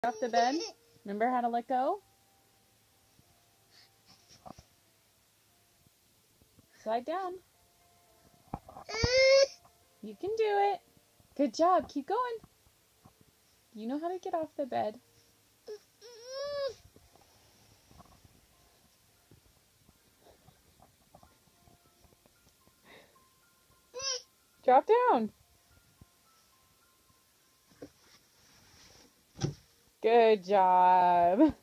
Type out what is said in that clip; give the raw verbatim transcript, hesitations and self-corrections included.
Off the bed. Remember how to let go? Slide down. You can do it. Good job. Keep going. You know how to get off the bed. Drop down. Good job.